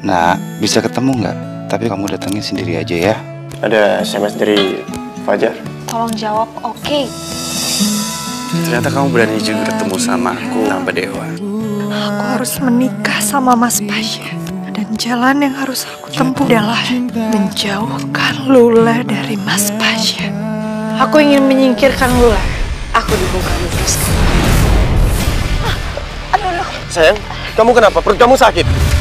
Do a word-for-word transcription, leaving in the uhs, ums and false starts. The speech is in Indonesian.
Nak, bisa ketemu nggak? Tapi kamu datangnya sendiri aja ya. Ada S M S dari Fajar. Tolong jawab, oke. Okay. Ternyata kamu berani juga ketemu sama aku tanpa Dewa. Aku harus menikah sama Mas Pasya. Dan jalan yang harus aku tempuh adalah menjauhkan Lula dari Mas Pasya. Aku ingin menyingkirkan Lula. Aku dibongkar Rizky. Sayang, kamu kenapa? Perut kamu sakit?